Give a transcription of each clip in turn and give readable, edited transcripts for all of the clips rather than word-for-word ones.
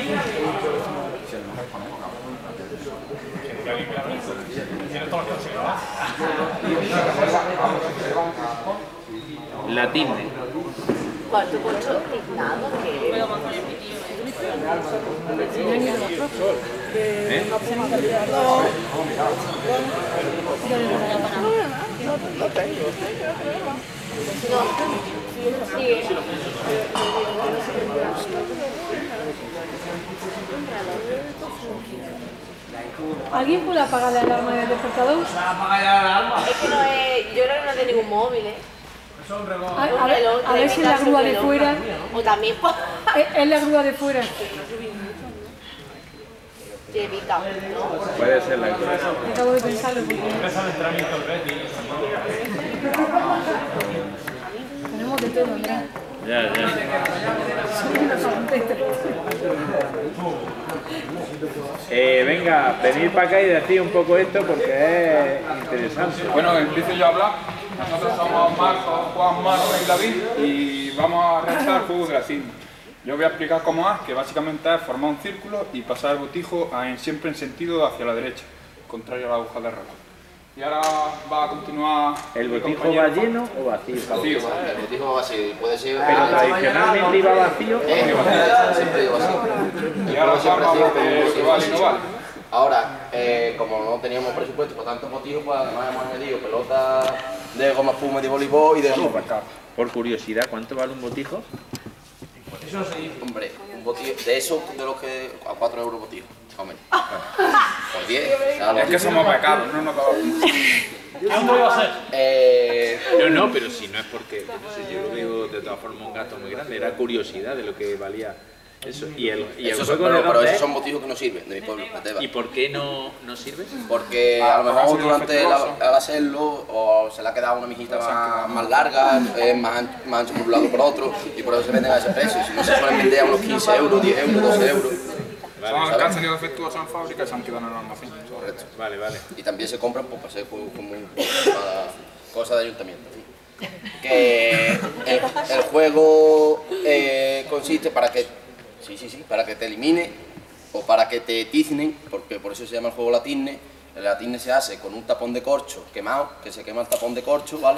La tilde. ¿Cuál tu coche tiznado? No tengo. ¿Alguien puede apagar la alarma del despertador? Es que no es... Yo creo que no es de ningún móvil, ¿eh? A ver si es la grúa de fuera. O también pues... Es la grúa de fuera. Evita, ¿no? Puede ser la grúa. Acabo de pensarlo. Tenemos de todo, Andrés. Ya. Venga, venid para acá y decid un poco esto porque es interesante. Bueno, empiezo yo a hablar. Nosotros somos Marcos, Juan, Marcos y David y vamos a realizar el juego de la tilde. Yo voy a explicar cómo es, que básicamente es formar un círculo y pasar el botijo siempre en sentido hacia la derecha, contrario a la aguja de reloj. Y ahora va a continuar... ¿El botijo va lleno o vacío? Vacío. El botijo va vacío, puede ser... Pero tradicionalmente iba vacío. Siempre iba vacío. Y ahora vamos a ver que vale y no vale. Ahora, como no teníamos presupuesto para tantos botijos, pues además hemos añadido pelotas de goma espuma de voleibol y de fútbol. Por curiosidad, ¿cuánto vale un botijo? Hombre, un botijo de esos de los que a 4 euros botijo, hombre. Por 10. Es que somos pecados, no nos damos. ¿Cuánto iba a ser? No, pero si no es porque, no sé, yo lo veo de todas formas un gasto muy grande, era curiosidad de lo que valía eso. Y el juego de pero esos son botijos que no sirven, de mi pueblo, de Tebas. ¿Y por qué no sirve? Porque a lo mejor durante al hacerlo o se le ha quedado una mijita más larga, más ancho por un lado por otro, y por eso se venden a ese precio. Si no se suelen vender a unos 15 euros, 10 euros, 12 euros. Son las que han salido defectuosas en fábrica y se han quedado en el almacén. Correcto. Vale. Y también se compran pues, para hacer como cosa de ayuntamiento. Que el juego consiste para que te elimine o para que te tiznen, porque por eso se llama el juego la tizne. La tizne se hace con un tapón de corcho quemado, que se quema el tapón de corcho, ¿vale?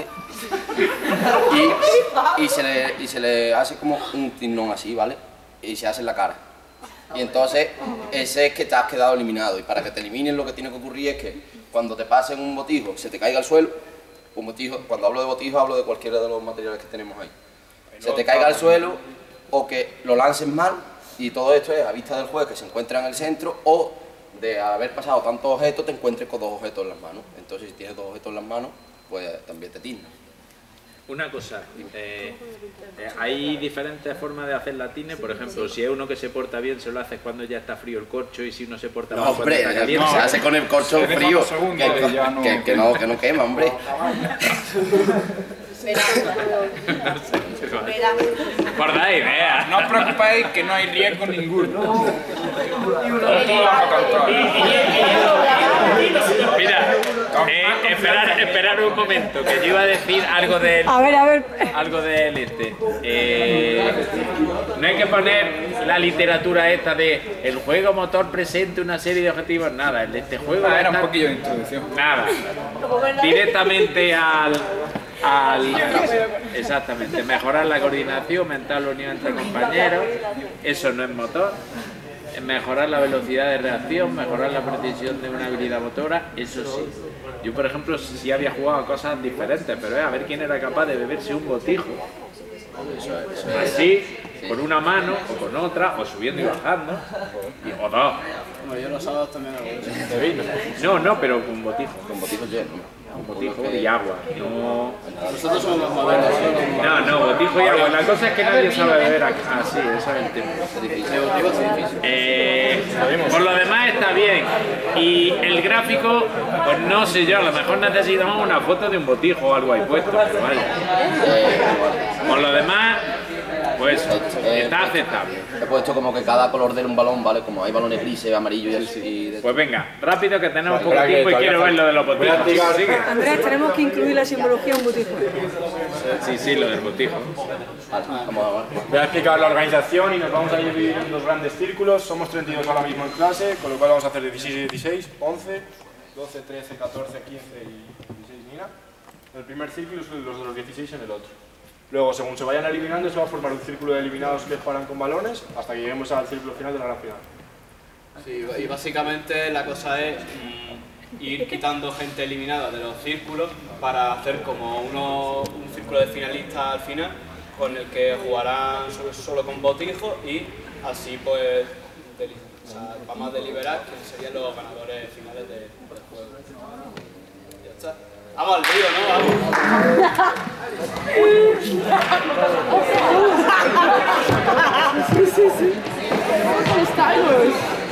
Y se le hace como un tiznón así, ¿vale? Y se hace en la cara. Y entonces ese es que te has quedado eliminado. Y para que te eliminen lo que tiene que ocurrir es que cuando te pasen un botijo, se te caiga al suelo. Un botijo, cuando hablo de botijo hablo de cualquiera de los materiales que tenemos ahí. Se te caiga al suelo o que lo lances mal, y todo esto es a vista del juez que se encuentra en el centro, o de haber pasado tantos objetos te encuentres con 2 objetos en las manos. Entonces si tienes 2 objetos en las manos, pues también te tizna. Una cosa, hay diferentes formas de hacer la tizne, por ejemplo, si es uno que se porta bien se lo haces cuando ya está frío el corcho, y si uno se porta mal cuando está caliente. Se hace con el corcho frío, que no quema, hombre. Por dar idea. No os preocupéis que no hay riesgo ninguno. Mira, esperar un momento, que yo iba a decir algo del... A ver. Algo del no hay que poner la literatura esta de el juego motor presente una serie de objetivos, nada, el de este juego... Era un poquillo de introducción. Nada, directamente exactamente, mejorar la coordinación, aumentar la unión entre compañeros, eso no es motor. Mejorar la velocidad de reacción, mejorar la precisión de una habilidad motora, eso sí. Yo, por ejemplo, sí había jugado a cosas diferentes, pero a ver quién era capaz de beberse un botijo. Así, con una mano, o con otra, o subiendo y bajando, o dos. Yo los sábados también hago. No, pero con botijo. Con botijos llenos. Un botijo y agua. Nosotros somos los modernos. No, botijo y agua. La cosa es que nadie sabe beber así, eso es el tema. Por lo demás está bien. Y el gráfico, pues no sé yo, a lo mejor necesitamos una foto de un botijo o algo ahí puesto, pero vaya. Por lo demás, pues Pues eso, está aceptable. He puesto como que cada color de un balón, ¿vale? Como hay balones grises, amarillo y así. Pues venga, rápido que tenemos poco tiempo y quiero ver lo de los botijos. Andrés, tenemos que incluir la simbología en un botijo. Sí, lo del botijo. Voy a explicar la organización y nos vamos a dividir en dos grandes círculos. Somos 32 ahora mismo en clase, con lo cual vamos a hacer 16 y 16, 11, 12, 13, 14, 15 y 16, mira. El primer círculo es los de los 16 en el otro. Luego, según se vayan eliminando, se va a formar un círculo de eliminados que jugarán con balones hasta que lleguemos al círculo final de la gran final. Sí, y básicamente la cosa es ir quitando gente eliminada de los círculos para hacer como un círculo de finalistas al final, con el que jugarán solo con botijos y así pues vamos a deliberar quiénes serían los ganadores finales del juego. Ya está. Vamos al lío, ¿no? Vamos. Sí. Stylos.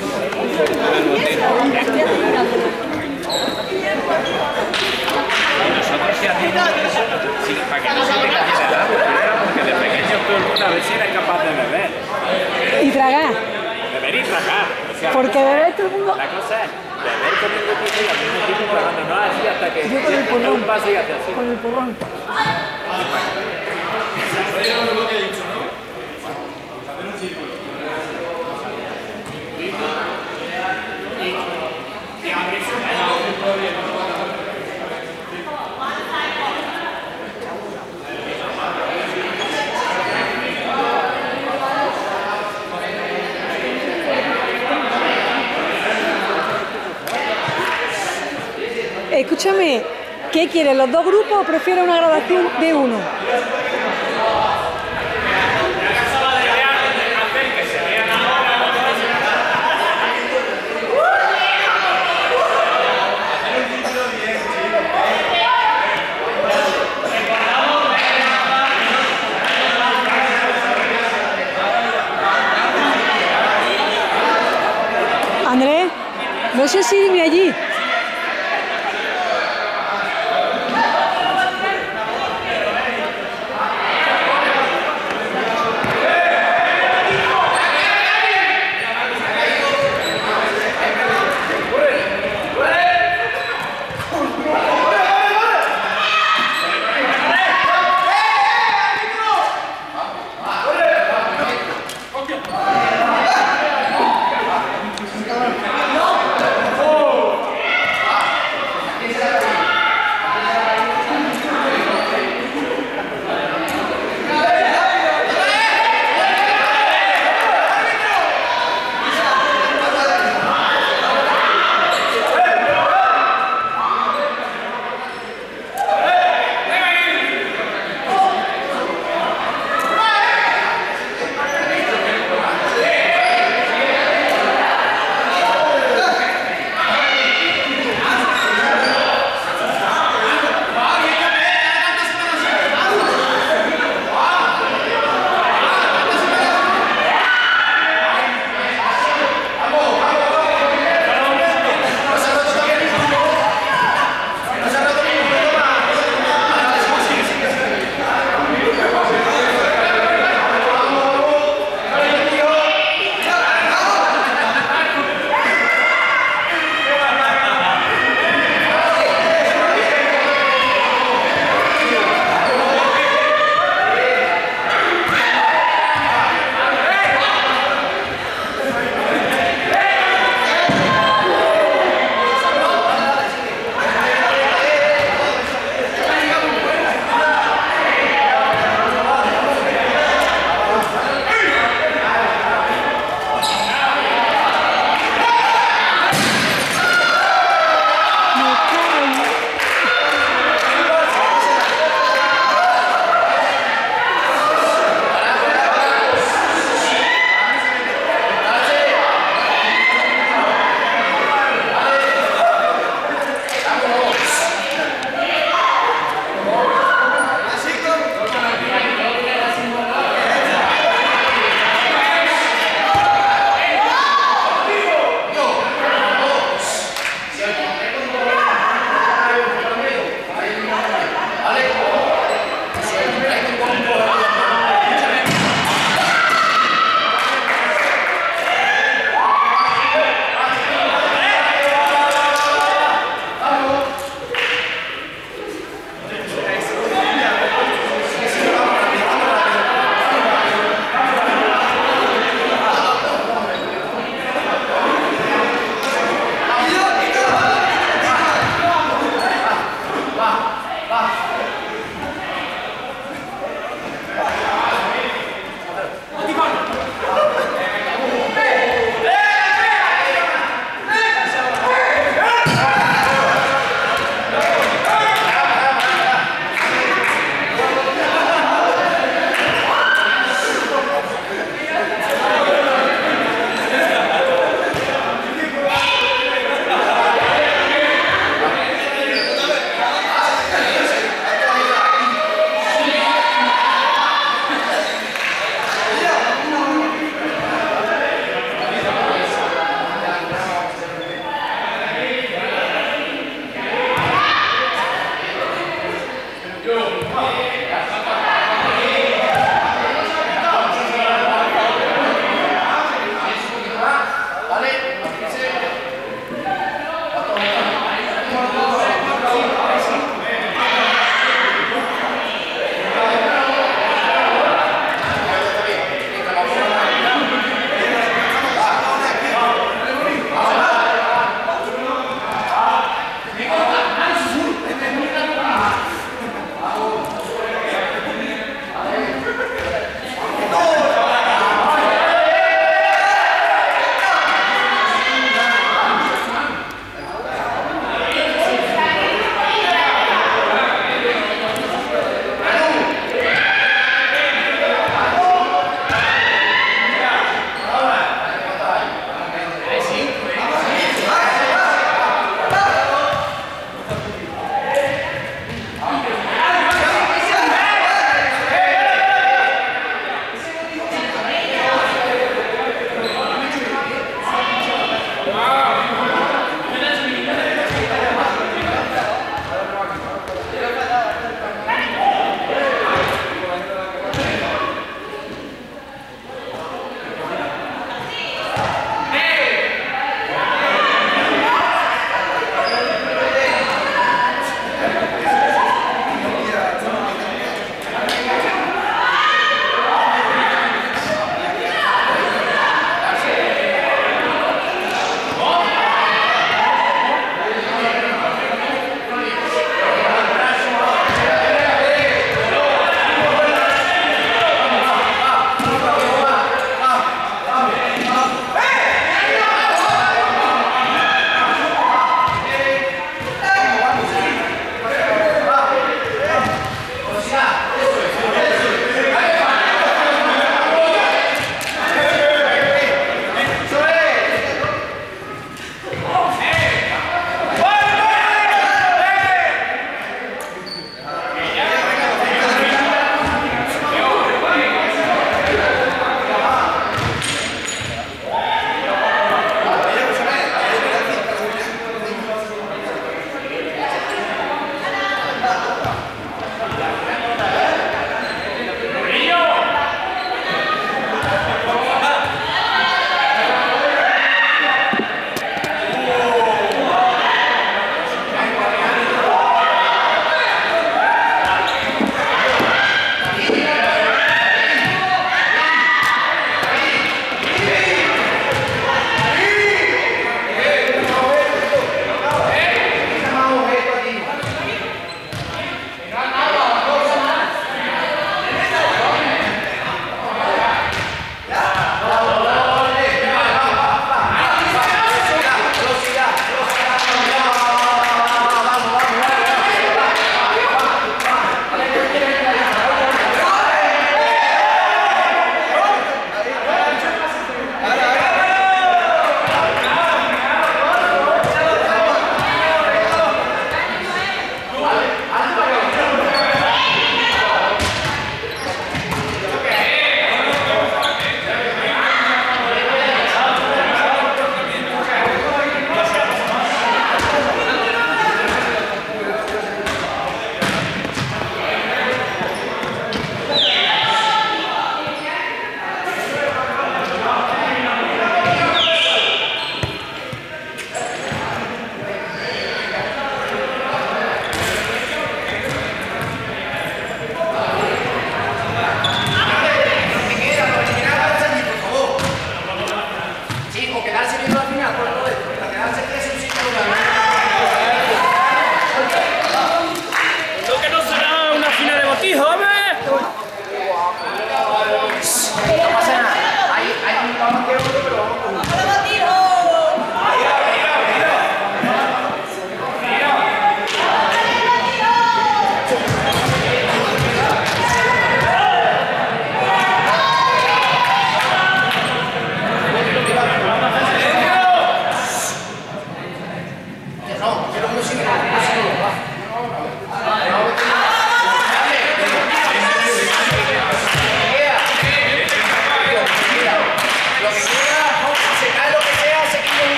Y nosotros si hacíamos eso, sí, para que no se tenga que edad, porque de pequeño todo el mundo a ver si eres capaz de beber. Y tragar. Beber y tragar. O sea, Porque beber todo el mundo... la cosa es beber con el botijo y al mismo tiempo tragando, no así hasta que Yo con el porrón. un vaso y hace así. Con el porrón. Escúchame, ¿qué quieres? ¿Los dos grupos o prefieres una gradación de uno? Andrés, no sé si irme allí.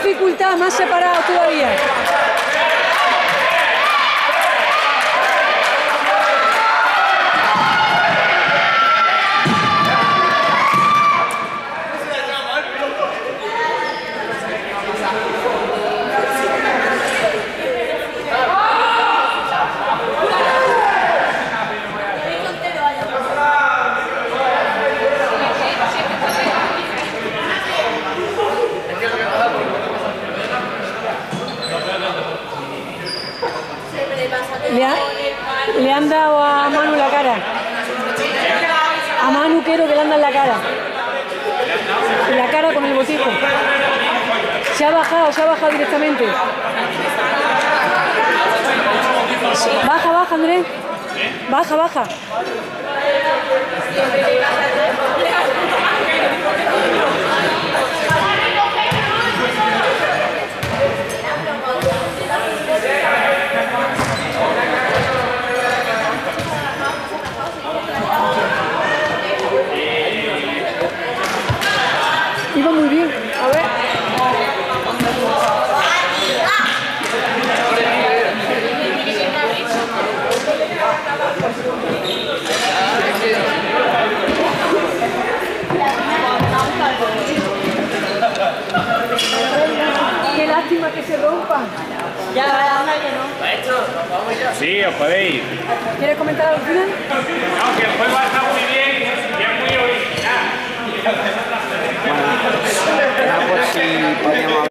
dificultad, más separado todavía. Le han dado a Manu la cara. A Manu quiero que le andan la cara. La cara con el botijo. Se ha bajado directamente. Baja, baja, Andrés. Baja, baja. Iba muy bien. A ver. Qué lástima que se rompan. Ya, anda que no. Sí, os podéis ir. ¿Quieres comentar al final? No, que el juego ha estado muy bien.